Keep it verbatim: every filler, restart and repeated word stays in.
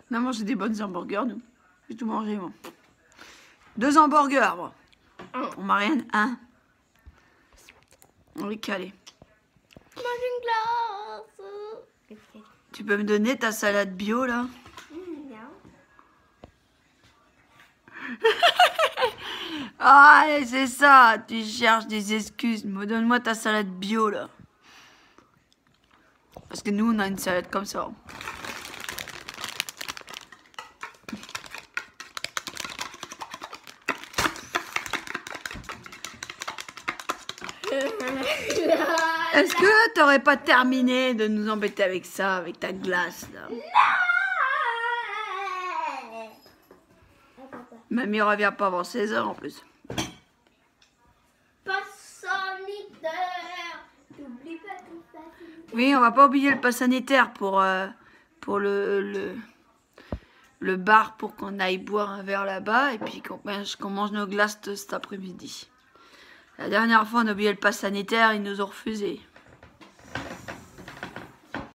On a mangé des bonnes hamburgers, nous. J'ai tout mangé, moi. Deux hamburgers, moi. On Marianne, un. On est calé. Mange une glace. Tu peux me donner ta salade bio, là? Non. Ah, c'est ça. Tu cherches des excuses. Donne-moi ta salade bio, là. Parce que nous, on a une salade comme ça. Est-ce que t'aurais pas terminé de nous embêter avec ça, avec ta glace, là? Mamie revient pas avant seize heures, en plus. Passe sanitaire. N'oublie pas tout ça. Oui, on va pas oublier le pass sanitaire pour, euh, pour le, le, le bar, pour qu'on aille boire un verre là-bas et puis qu'on qu'on mange nos glaces cet après-midi. La dernière fois, on a oublié le pass sanitaire, ils nous ont refusé.